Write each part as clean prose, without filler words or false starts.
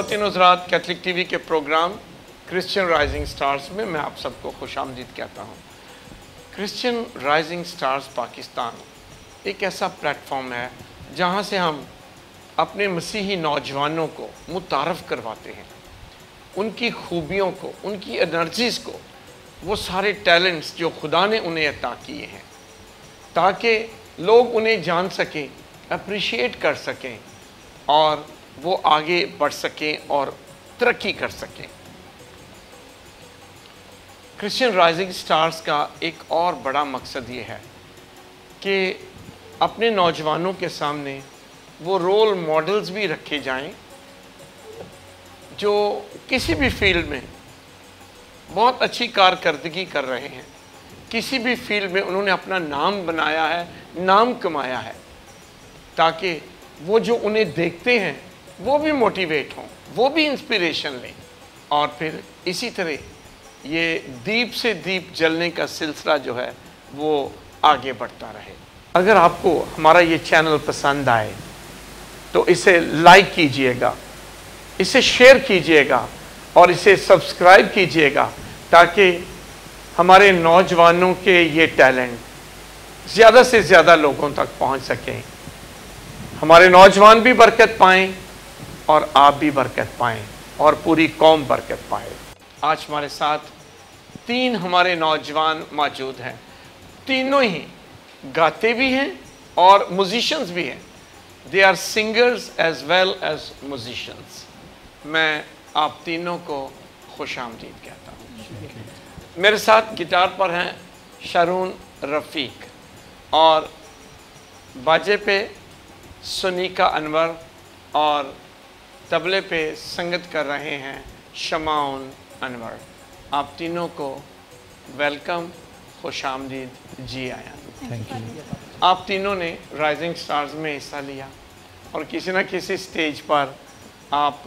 ख़वातीन हज़रात, Catholic TV के प्रोग्राम क्रिश्चियन राइजिंग स्टार्स में मैं आप सबको खुशामदीद कहता हूँ। क्रिश्चियन राइजिंग स्टार्स पाकिस्तान एक ऐसा प्लेटफॉर्म है जहाँ से हम अपने मसीही नौजवानों को मुतारफ़ करवाते हैं, उनकी खूबियों को, उनकी एनर्जीज़ को, वो सारे टैलेंट्स जो खुदा ने उन्हें अता किए हैं, ताकि लोग उन्हें जान सकें, अप्रिशिएट कर सकें और वो आगे बढ़ सकें और तरक्की कर सकें। क्रिश्चियन राइजिंग स्टार्स का एक और बड़ा मकसद ये है कि अपने नौजवानों के सामने वो रोल मॉडल्स भी रखे जाएं जो किसी भी फील्ड में बहुत अच्छी कारकर्दगी कर रहे हैं, किसी भी फील्ड में उन्होंने अपना नाम बनाया है, नाम कमाया है, ताकि वो जो उन्हें देखते हैं वो भी मोटिवेट हों, वो भी इंस्पिरेशन लें और फिर इसी तरह ये दीप से दीप जलने का सिलसिला जो है वो आगे बढ़ता रहे। अगर आपको हमारा ये चैनल पसंद आए तो इसे लाइक कीजिएगा, इसे शेयर कीजिएगा और इसे सब्सक्राइब कीजिएगा, ताकि हमारे नौजवानों के ये टैलेंट ज़्यादा से ज़्यादा लोगों तक पहुंच सकें, हमारे नौजवान भी बरकत पाएं और आप भी बरकत पाएं और पूरी कौम बरकत पाए। आज हमारे साथ 3 हमारे नौजवान मौजूद हैं, तीनों ही गाते भी हैं और म्यूजिशियंस भी हैं। They are singers as well as musicians. मैं आप तीनों को खुशामदीद कहता हूँ। मेरे साथ गिटार पर हैं शारून रफ़ीक और बाजे पे सुनीका अनवर और तबले पे संगत कर रहे हैं शमाउन अनवर। आप तीनों को वेलकम, खुशामदीद, जी आया। Thank you. आप तीनों ने राइजिंग स्टार्स में हिस्सा लिया और किसी न किसी स्टेज पर आप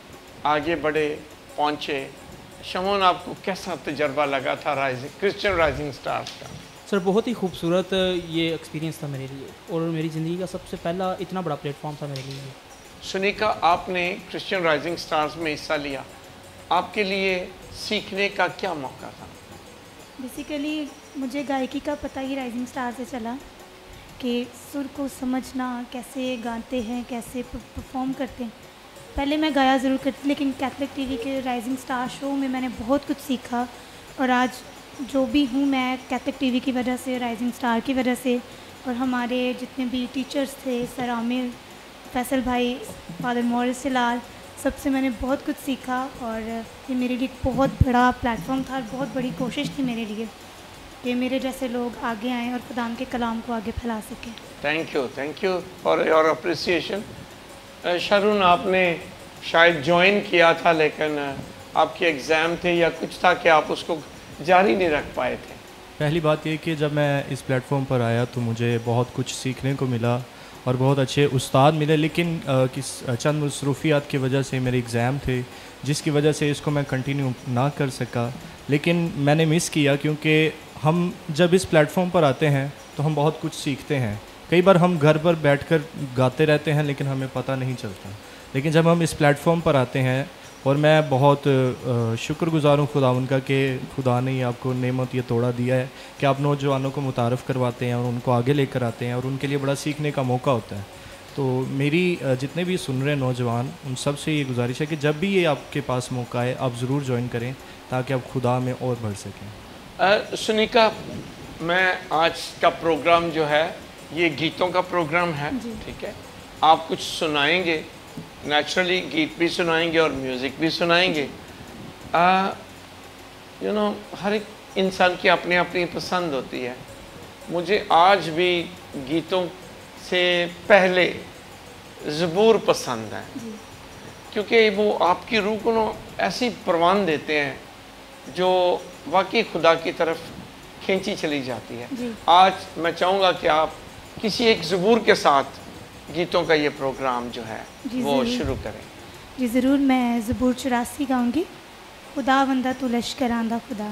आगे बढ़े, पहुँचे। शमाउन, आपको कैसा तजर्बा लगा था क्रिश्चियन राइजिंग स्टार्स का? सर, बहुत ही खूबसूरत ये एक्सपीरियंस था मेरे लिए और मेरी ज़िंदगी का सबसे पहला इतना बड़ा प्लेटफॉर्म था मेरे लिए। सुनीका, आपने क्रिश्चियन राइजिंग स्टार्स में हिस्सा लिया, आपके लिए सीखने का क्या मौका था? बेसिकली मुझे गायकी का पता ही राइजिंग स्टार से चला कि सुर को समझना, कैसे गाते हैं, कैसे परफॉर्म करते हैं। पहले मैं गाया ज़रूर करती, लेकिन कैथलिक टीवी के राइजिंग स्टार शो में मैंने बहुत कुछ सीखा और आज जो भी हूँ मैं कैथलिक टीवी की वजह से, राइजिंग स्टार की वजह से। और हमारे जितने भी टीचर्स थे, सर आमिर, फैसल भाई, फादर मॉरिस लाल, सबसे मैंने बहुत कुछ सीखा और ये मेरे लिए एक बहुत बड़ा प्लेटफॉर्म था और बहुत बड़ी कोशिश थी मेरे लिए कि मेरे जैसे लोग आगे आएँ और खुदाम के कलाम को आगे फैला सकें। Thank you for your appreciation. Sharoon, आपने शायद ज्वाइन किया था लेकिन आपके एग्ज़ाम थे या कुछ था कि आप उसको जारी नहीं रख पाए थे? पहली बात ये कि जब मैं इस प्लेटफॉर्म पर आया तो मुझे बहुत कुछ सीखने को मिला और बहुत अच्छे उस्ताद मिले, लेकिन चंद मसरूफियात की वजह से मेरे एग्ज़ाम थे जिसकी वजह से इसको मैं कंटिन्यू ना कर सका। लेकिन मैंने मिस किया क्योंकि हम जब इस प्लेटफॉर्म पर आते हैं तो हम बहुत कुछ सीखते हैं। कई बार हम घर पर बैठकर गाते रहते हैं लेकिन हमें पता नहीं चलता, लेकिन जब हम इस प्लेटफॉर्म पर आते हैं, और मैं बहुत शुक्रगुज़ार हूँ खुदा उनका कि खुदा ने आपको नेमत ये तोड़ा दिया है कि आप नौजवानों को मुतारफ़ करवाते हैं और उनको आगे लेकर आते हैं और उनके लिए बड़ा सीखने का मौका होता है। तो मेरी जितने भी सुन रहे नौजवान, उन सब से ये गुजारिश है कि जब भी ये आपके पास मौका है आप ज़रूर ज्वाइन करें ताकि आप खुदा में और बढ़ सकें। सुनीका, मैं आज का प्रोग्राम जो है ये गीतों का प्रोग्राम है, ठीक है? आप कुछ सुनाएंगे, नेचुरली गीत भी सुनाएंगे और म्यूज़िक भी सुनाएंगे। हर एक इंसान की अपनी अपनी पसंद होती है। मुझे आज भी गीतों से पहले ज़बूर पसंद है, क्योंकि वो आपकी रूह को ऐसी परवान देते हैं जो वाकई खुदा की तरफ खींची चली जाती है। आज मैं चाहूँगा कि आप किसी एक ज़बूर के साथ गीतों का ये प्रोग्राम जो है वो शुरू करें। जी ज़रूर, मैं ज़बूर 84 गाऊंगी। खुदा बंदा तू लश्करां दा खुदा।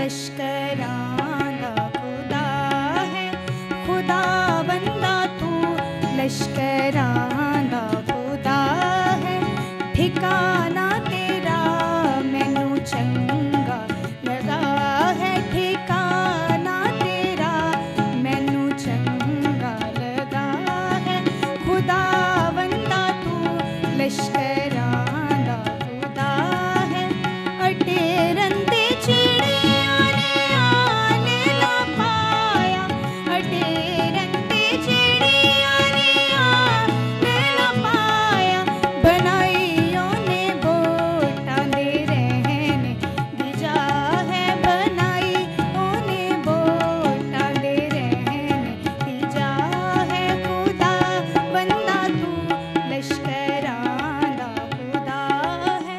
लश्करां दा खुदा है, खुदा बंदा तू लश्करां दा खुदा है, ठिकाना तेरा मैनू चंगा लगा है, ठिकाना तेरा मैनू चंगा लगा है, खुदा बंदा तू लश्करां दा खुदा है, अटेरन दे चिड़ियां ने आने ना पाया, अटेरन दे चिड़ियां ने आने ना पाया, बनाइयों ने बोटां दे रहने दी जा है, बनाइयों ने बोटां दे रहने दी जा है, खुदा बंदा तू लश्करां दा खुदा है।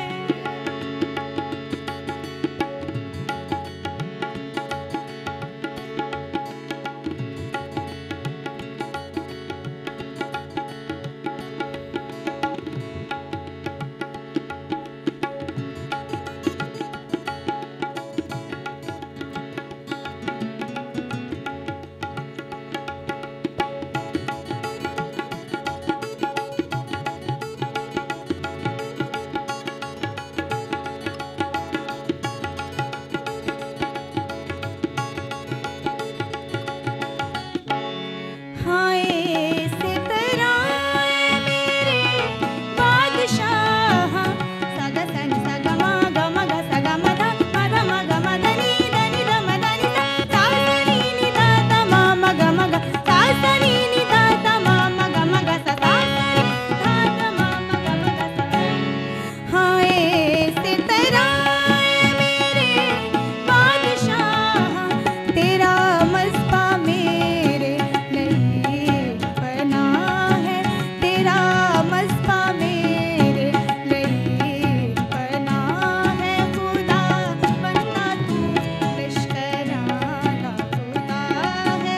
हाय सितराए मेरे बादशाह, सगा सन सगा मा गा मा गा सगा मा धा मा गा मा धा नी धा नी धा मा धा नी धा सा सा नी नी धा धा मा गा मा गा सा सा नी नी धा धा मा गा मा गा सा सा नी धा धा मा गा मा गा सा। हाय सितराए मेरे बादशाह, तेरा मज़्हबा मेरे लिए बना है, तेरा मज़्हबा मेरे लिए बना है, खुदा बंदा तू लश्करां दा खुदा है।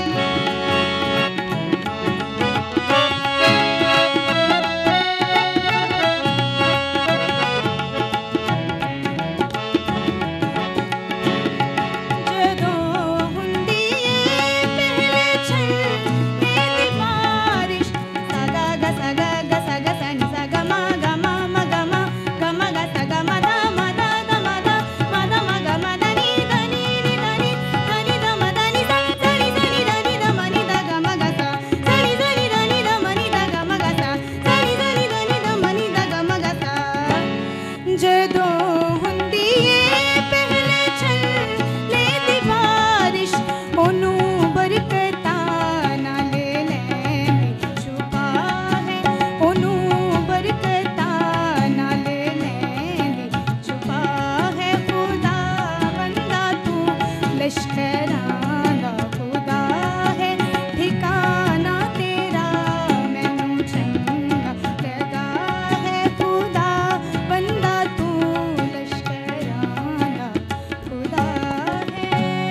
ਜਦੋਂ ਹੁੰਦੀ ਏ ਪਹਿਲੇ ਛੱਲੇ ਦੀ ਬਾਰਿਸ਼, ਸਗਾ ਗਾ ਸਗਾ ਗਾ ਸਗਾ ਸਨੀ ਸਗਾ ਮਾ ਗਾ ਮਾ ਗਾ ਮਾ ਗਾ ਮਾ ਗਾ ਸਗਾ ਮਾ ਦਾ ਮਾ ਦਾ ਦਾ ਮਾ ਦਾ ਮਾ ਗਾ ਮਾ ਦਾ ਨੀ ਦਾ ਨੀ ਨੀ ਦਾ ਨੀ ਦਾ ਮਾ ਦਾ ਨੀ ਸਾ ਸਨੀ ਸਨੀ ਦਾ ਨੀ ਦਾ ਮਾ ਨੀ ਦਾ ਗਾ ਮਾ ਗਾ ਸਾ ਸਨੀ ਸਨੀ ਦਾ ਨੀ ਦਾ ਮਾ ਨੀ ਦਾ ਗਾ ਮਾ ਗਾ ਸਾ ਸਨੀ ਸਨੀ ਦਾ ਨੀ ਦਾ ਮਾ ਨੀ ਦਾ ਗਾ ਮਾ ਗਾ ਸਾ। ਜਦੋਂ ਹੁੰਦੀ ਏ ਪਹਿਲੇ ਛੱਲੇ ਦੀ ਬਾਰਿਸ਼, ਉਹਨੂੰ ਬਰਕਤਾਂ ਨਾਲ ਲੈਂਦੀ ਛੁਪਾ ਹੈ, ਉਹਨੂੰ ਬਰਕਤਾਂ ਨਾਲ ਲੈਂਦੀ ਛੁਪਾ ਹੈ, ਖੁਦਾ ਬੰਦਾ ਤੂੰ ਲਸ਼ਕਰਾਂ ਦਾ ਖੁਦਾ ਹੈ, ਠਿਕਾਣਾ ਤੇਰਾ ਮੈਨੂੰ ਚੰਗਾ ਲਗਾ ਹੈ, ਖੁਦਾ ਬੰਦਾ ਤੂੰ ਲਸ਼ਕਰਾਂ ਦਾ ਖੁਦਾ ਹੈ।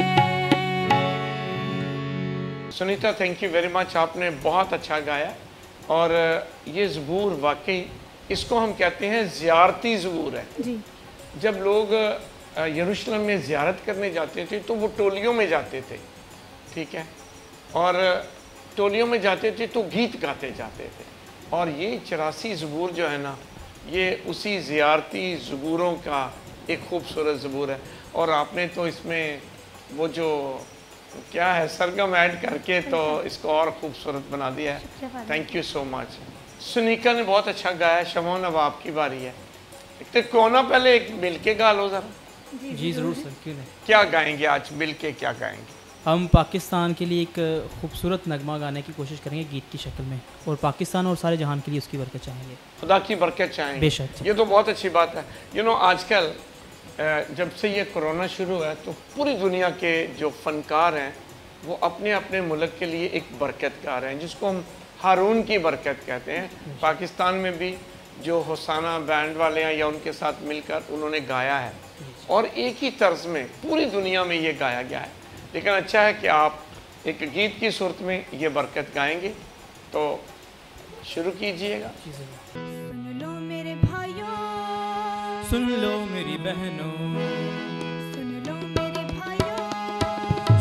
Sunita, thank you very much, आपने बहुत अच्छा गाया। और ये ज़बूर वाकई, इसको हम कहते हैं ज़ियारती ज़बूर है। जी जब लोग यरूशलेम में ज़ियारत करने जाते थे तो वो टोलियों में जाते थे, ठीक है, और टोलियों में जाते थे तो गीत गाते जाते थे। और ये 84 ज़बूर जो है ना, ये उसी ज़ियारती ज़बूरों का एक खूबसूरत ज़बूर है। और आपने तो इसमें वो जो क्या है सरगम ऐड करके तो इसको और खूबसूरत बना दिया है। Thank you so much. Sunika ने बहुत अच्छा गाया। शमोन, अब आपकी बारी है। तो क्यों ना पहले एक मिल के गा लो ज़रा। जी ज़रूर सर, क्यों नहीं। क्या गाएंगे आज मिल के, क्या गाएंगे? हम पाकिस्तान के लिए एक खूबसूरत नगमा गाने की कोशिश करेंगे गीत की शक्ल में, और पाकिस्तान और सारे जहान के लिए उसकी बरकत चाहेंगे। खुदा की बरकत चाहेंगे। बेशक। ये तो बहुत अच्छी बात है। आजकल जब से ये कोरोना शुरू है तो पूरी दुनिया के जो फ़नकार हैं वो अपने अपने मुल्क के लिए एक बरकत गा रहे हैं, जिसको हम हारून की बरकत कहते हैं। पाकिस्तान में भी जो होसाना बैंड वाले हैं या उनके साथ मिलकर उन्होंने गाया है, और एक ही तर्ज में पूरी दुनिया में ये गाया गया है। लेकिन अच्छा है कि आप एक गीत की सूरत में ये बरकत गाएंगे, तो शुरू कीजिएगा। सुन लो मेरे भाइयों, सुन लो मेरी बहनों, सुन लो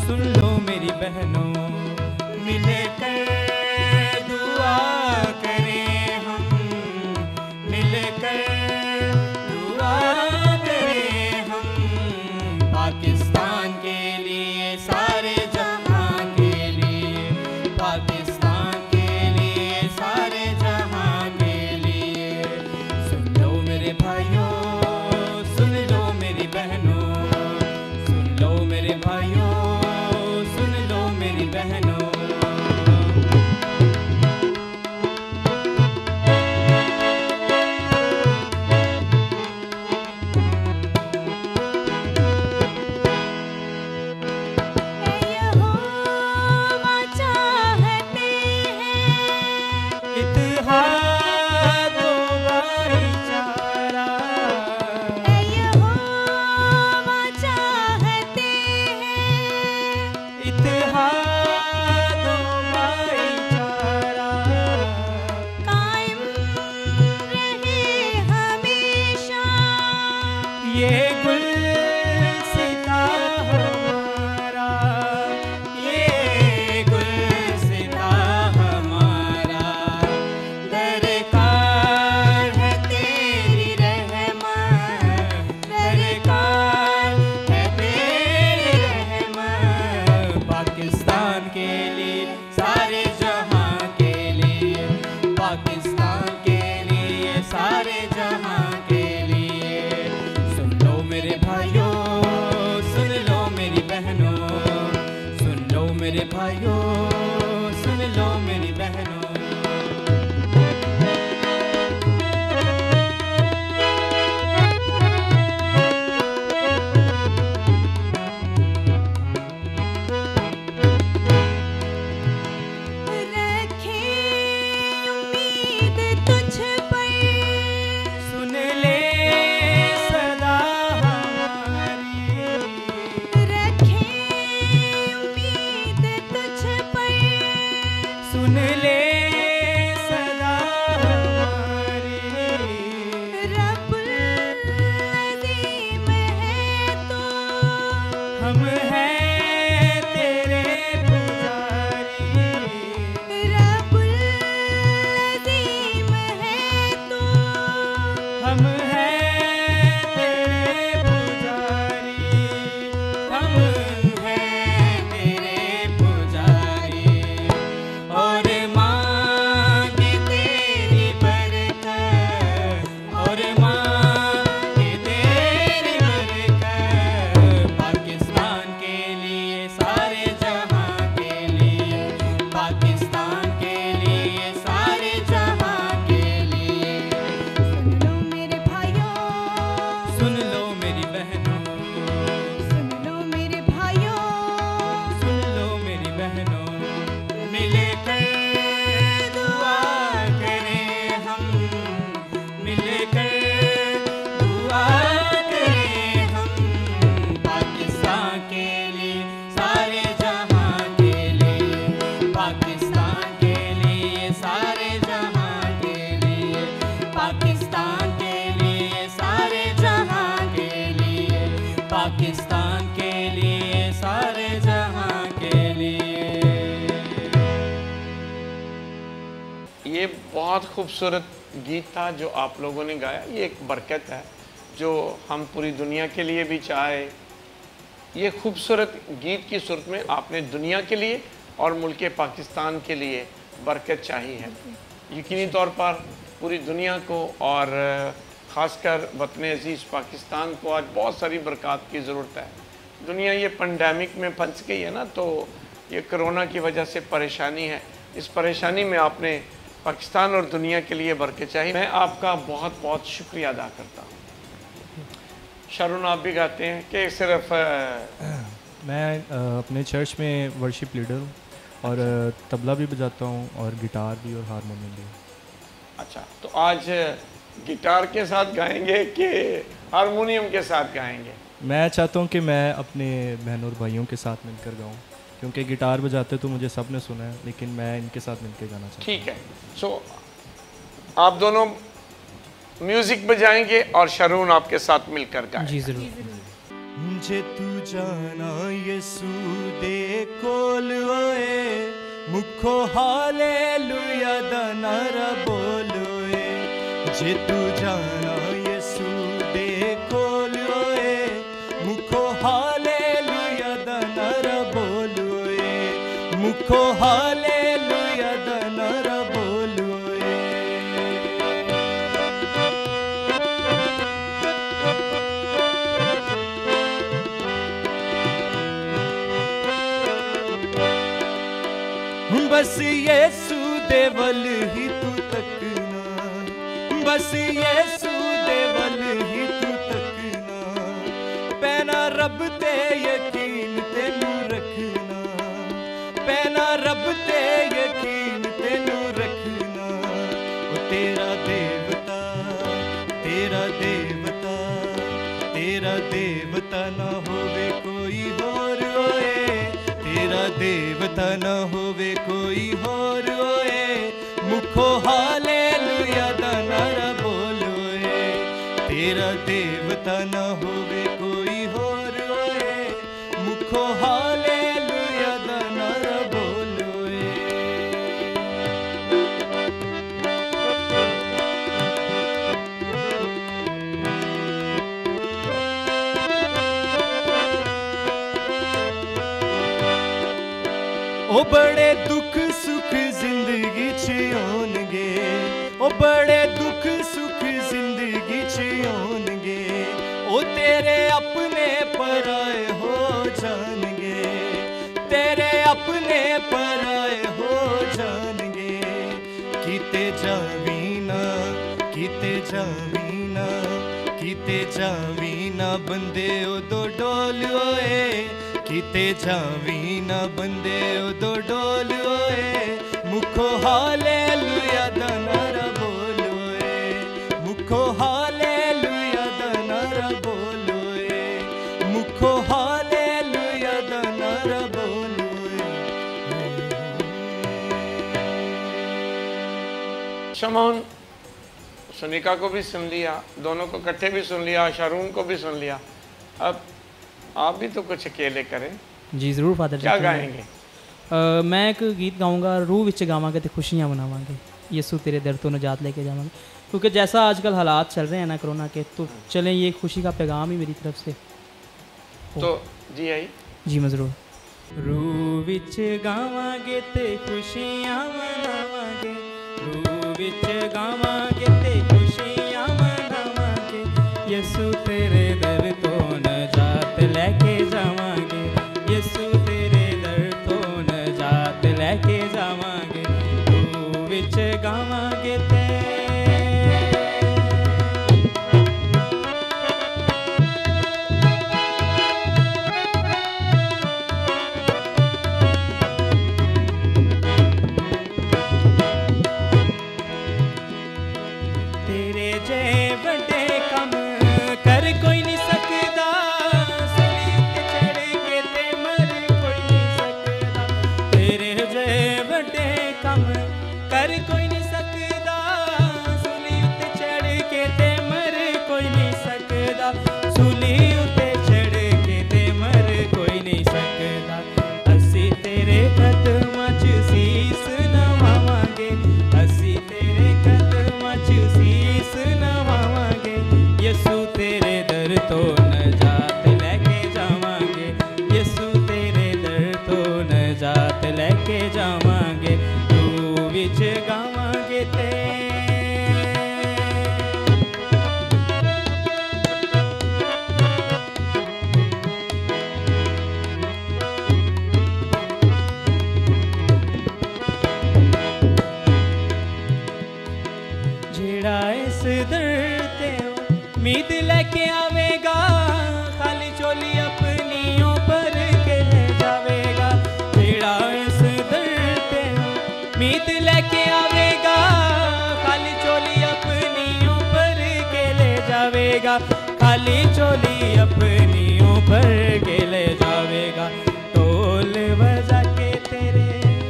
सुन लो मेरी बहनों, मिलकर दुआ करें हम, मिलकर दुआ करें हम, पाकिस्तान के लिए, सारे जहां के लिए, पाकिस्तान के लिए, सारे जहां के लिए। सुन लो मेरे भाइयों, सुन लो मेरी बहनों, सुन लो मेरे भाइयों, सुन लो मेरी बहनों। यहोवा चाहते हैं इत्तेहाद व भाईचारा, यहोवा चाहते हैं इत्तेहाद व भाईचारा, कायम रहे हमेशा ये गुलसिता हमारा, ये गुलसिता हमारा। दरकार है तेरी रहमत, दरकार है तेरी रहमत, पाकिस्तान के लिए, सारे जहां के लिए, पाकिस्तान के लिए, सारे जहां के लिए। सुन लो मेरे भाइयों, सुन लो मेरी बहनों, सुन लो मेरे भाइयों, सुन लो मेरी बहनों। रखें उम्मीद तुझ पर, सुन ले सदा हमारी, रखें उम्मीद तुझ पर, सुन ले सदा हमारी। रब्बुल अज़ीम है तो हम हैं तेरे पुजारी, रब्बुल अज़ीम है तो हम हैं तेरे पुजारी, हम हैं तेरे पुजारी। और मांगे तेरी बरकत, और मांगे तेरी बरकत, पाकिस्तान के लिए, सारे जहां के लिए, पाकिस्तान के लिए, सारे जहां के लिए। सुन लो मेरे भाइयों, सुन लो मेरी बहनों, सुन लो मेरे भाइयों, सुन लो मेरी बहनों, मिलकर दुआ करें हम, मिलकर दुआ करें हम, पाकिस्तान के लिए, सारे जहां के लिए, पाकिस्तान के लिए, सारे जहां के लिए, पाकिस्तान के लिए, सारे जहां के लिए, पाकिस्तान के लिए, सारे जहां के लिए। ये बहुत खूबसूरत गीत था जो आप लोगों ने गाया। ये एक बरकत है जो हम पूरी दुनिया के लिए भी चाहे। ये खूबसूरत गीत की सूरत में आपने दुनिया के लिए और मुल्क पाकिस्तान के लिए बरकत चाहिए है। यकीनी तौर पर पूरी दुनिया को और ख़ासकर वतन अज़ीज़ पाकिस्तान को आज बहुत सारी बरकत की ज़रूरत है। दुनिया ये पेंडेमिक में फंस गई है ना, तो ये कोरोना की वजह से परेशानी है। इस परेशानी में आपने पाकिस्तान और दुनिया के लिए बरकत चाहिए। मैं आपका बहुत बहुत शुक्रिया अदा करता हूँ। शारून, आप भी गाते हैं कि सिर्फ मैं अपने चर्च में वर्शिप लीडर हूँ और तबला भी बजाता हूँ और गिटार भी और हारमोनियम भी। अच्छा, तो आज गिटार के साथ गाएंगे कि हारमोनियम के साथ गाएंगे? मैं चाहता हूँ कि मैं अपने बहनों और भाइयों के साथ मिलकर गाऊँ, क्योंकि गिटार बजाते तो मुझे सबने सुना है, लेकिन मैं इनके साथ मिलकर गाना चाहता हूँ। ठीक है, सो आप दोनों म्यूज़िक बजाएंगे और शारून आपके साथ मिलकर गाएंगे। जी ज़रूर। जे तू जाना यसू दे कोल होए मुखो हालेलुया दा नारा बोलोए जे तू जाना यसू दे कोल होए मुखो हालेलुया दा नारा बोलोए मुखो हालेलुया दा नारा बोलोए बस यीशु दे वल ही तू तकना बस यीशु दे वल ही तू तकना पैना रब ते यकीन तेनू रखना पैना रब ते यकीन तेनू रखना ओ तेरा देवता तेरा देवता तेरा देवता ना होवे कोई होर होए तेरा देवता न होवे कोई होर होए मुखो हालेलुया दा नारा बोलोए तेरा देवता न होवे कोई होर होए मुखो हालेलुया दा नारा बोलोए ओ बड़े दुख सुख जिंदगी च होणगे ओ बड़े दुख सुख जिंदगी च होणगे ओ तेरे अपने पराए हो जाणगे तेरे अपने पराए हो जाणगे किते जावी ना किते जावी ना किते जावी ना बंदे उदो डोल होए किते जावी ना बंदे उदो डोल होए मुखो हालेलुया दा नारा बोलोए मुखो हालेलुया दा नारा बोलोए मुखो हालेलुया दा नारा बोलोए शमौन सुनिका को भी सुन लिया, दोनों को इकट्ठे भी सुन लिया, शारून को भी सुन लिया। अब आप भी तो कुछ अकेले करें। जी ज़रूर फादर जी। क्या गाएंगे? मैं एक गीत गाऊंगा, रूह विच गावांगे ते खुशियाँ मनावांगे, यीशु तेरे दर तो निजात लेके जावांगे। क्योंकि जैसा आजकल हालात चल रहे हैं ना कोरोना के, तो चलें ये खुशी का पैगाम ही मेरी तरफ से। तो जी आई जी मैं ज़रूर। रूह विच गावांगे ते खुशियाँ मनावांगे, रूह विच गावांगे ते खुशियाँ मनावांगे, यीशु तेरे दर तो निजात लेके जावांगे, यीशु तेरे दर तो निजात लेके जावांगे, रूह विच गावांगे ते खाली चोली अपनियों पर के ले जावेगा, ढोल बजा के तेरे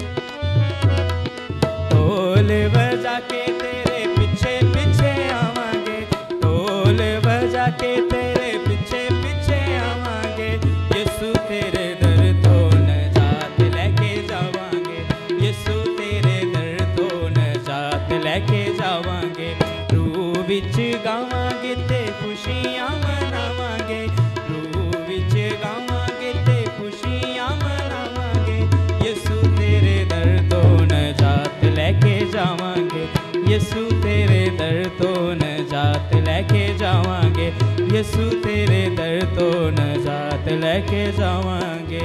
पीछे पीछे आवांगे, ढोल बजा के तेरे पीछे पीछे आवांगे। यीशु तेरे दर तो नजात लेके जावांगे।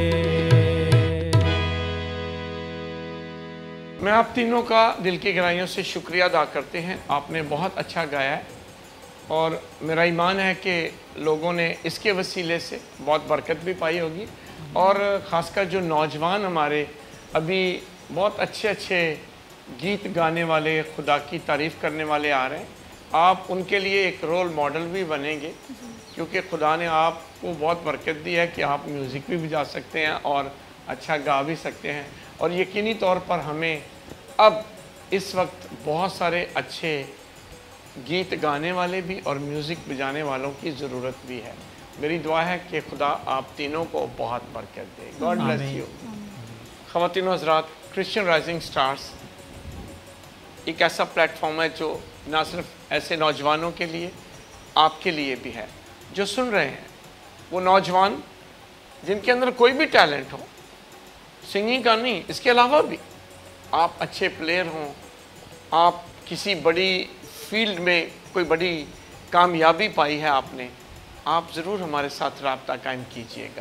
मैं आप तीनों का दिल की गहराइयों से शुक्रिया अदा करते हैं। आपने बहुत अच्छा गाया है और मेरा ईमान है कि लोगों ने इसके वसीले से बहुत बरकत भी पाई होगी। और ख़ासकर जो नौजवान हमारे अभी बहुत अच्छे अच्छे गीत गाने वाले, खुदा की तारीफ़ करने वाले आ रहे हैं, आप उनके लिए एक रोल मॉडल भी बनेंगे, क्योंकि खुदा ने आपको बहुत बरकत दी है कि आप म्यूज़िक भी बजा सकते हैं और अच्छा गा भी सकते हैं। और यकीनी तौर पर हमें अब इस वक्त बहुत सारे अच्छे गीत गाने वाले भी और म्यूज़िक बजाने वालों की ज़रूरत भी है। मेरी दुआ है कि खुदा आप तीनों को बहुत बरकत दे। God bless you. ख़वातीन हज़रात, क्रिश्चियन राइजिंग स्टार्स एक ऐसा प्लेटफॉर्म है जो ना सिर्फ ऐसे नौजवानों के लिए, आपके लिए भी है जो सुन रहे हैं। वो नौजवान जिनके अंदर कोई भी टैलेंट हो, सिंगिंग का नहीं, इसके अलावा भी आप अच्छे प्लेयर हों, आप किसी बड़ी फील्ड में कोई बड़ी कामयाबी पाई है आपने, आप ज़रूर हमारे साथ राब्ता कायम कीजिएगा।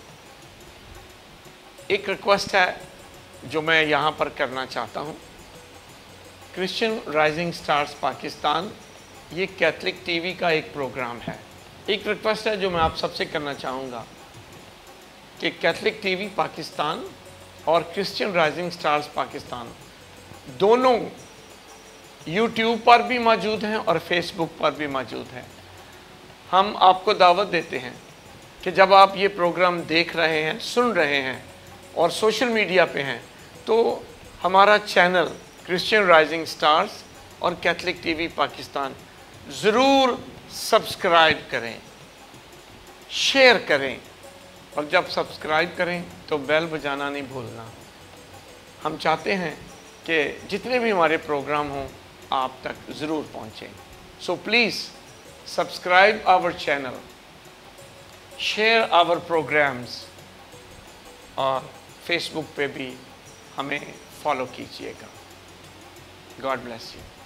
एक रिक्वेस्ट है जो मैं यहाँ पर करना चाहता हूँ। क्रिश्चियन राइजिंग स्टार्स पाकिस्तान ये कैथलिक टीवी का एक प्रोग्राम है। एक रिक्वेस्ट है जो मैं आप सबसे करना चाहूँगा कि कैथलिक टीवी पाकिस्तान और क्रिश्चियन राइजिंग स्टार्स पाकिस्तान दोनों यूट्यूब पर भी मौजूद हैं और फेसबुक पर भी मौजूद हैं। हम आपको दावत देते हैं कि जब आप ये प्रोग्राम देख रहे हैं, सुन रहे हैं और सोशल मीडिया पे हैं, तो हमारा चैनल क्रिश्चियन राइजिंग स्टार्स और कैथलिक टीवी पाकिस्तान ज़रूर सब्सक्राइब करें, शेयर करें, और जब सब्सक्राइब करें तो बेल बजाना नहीं भूलना। हम चाहते हैं कि जितने भी हमारे प्रोग्राम हों आप तक ज़रूर पहुँचें। So please subscribe our channel, share our programmes और फेसबुक पे भी हमें फॉलो कीजिएगा। God bless you.